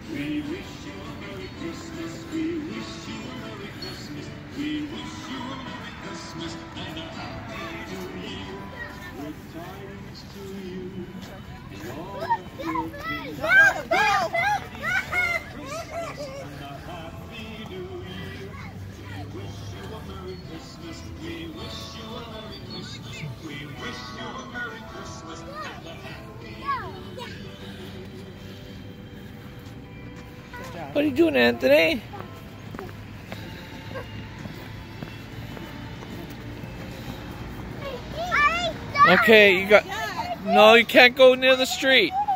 We wish you a Merry Christmas. We wish you a Merry Christmas. We wish you a Merry Christmas and a Happy New Year. Good tidings to you and all of your kids. Christmas and a Happy New Year. We wish you a Merry Christmas. We wish you a Merry Christmas. We wish you a Merry Christmas and a Happy New Year. What are you doing, Anthony? Okay, you got... No, you can't go near the street.